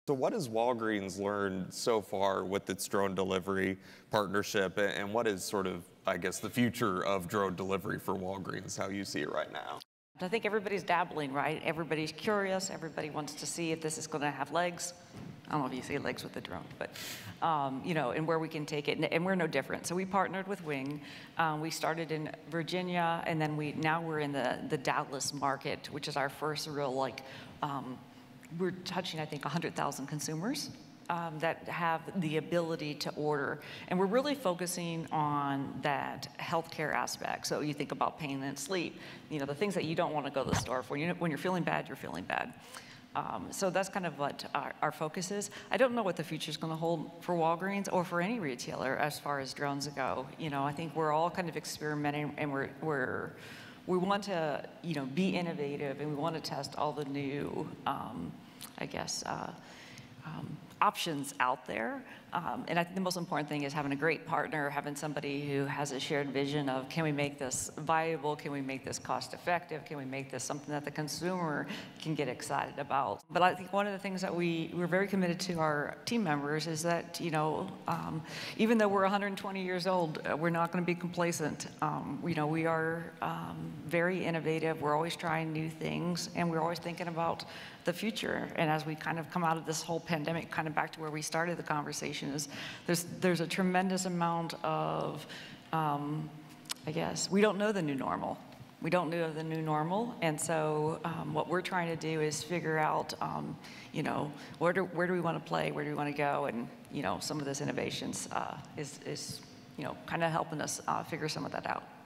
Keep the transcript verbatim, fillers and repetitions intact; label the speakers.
Speaker 1: So what has Walgreens learned so far with its drone delivery partnership, and what is sort of, I guess, the future of drone delivery for Walgreens, how you see it right now?
Speaker 2: I think everybody's dabbling, right? Everybody's curious. Everybody wants to see if this is going to have legs. I don't know if you see legs with the drone, but, um, you know, and where we can take it. And, and we're no different. So we partnered with Wing. Um, we started in Virginia, and then we now we're in the, the Dallas market, which is our first real, like, um, we're touching, I think, one hundred thousand consumers um, that have the ability to order. And we're really focusing on that healthcare aspect. So you think about pain and sleep, you know, the things that you don't want to go to the store for. You know, when you're feeling bad, you're feeling bad. Um, so that's kind of what our, our focus is. I don't know what the future is going to hold for Walgreens or for any retailer as far as drones go. You know, I think we're all kind of experimenting, and we're, we're we want to, you know, be innovative, and we want to test all the new, um, I guess, uh, um, options out there. Um, and I think the most important thing is having a great partner, having somebody who has a shared vision of, can we make this viable? Can we make this cost effective? Can we make this something that the consumer can get excited about? But I think one of the things that we, we're very committed to our team members is that, you know, um, even though we're one hundred twenty years old, uh, we're not going to be complacent. Um, you know, we are um, very innovative. We're always trying new things, and we're always thinking about the future. And as we kind of come out of this whole pandemic, kind of back to where we started the conversation, is there's there's a tremendous amount of, um, I guess, we don't know the new normal. We don't know the new normal, and so um, what we're trying to do is figure out, um, you know, where do where do we want to play, where do we want to go, and you know, some of this innovations uh, is is you know kind of helping us uh, figure some of that out.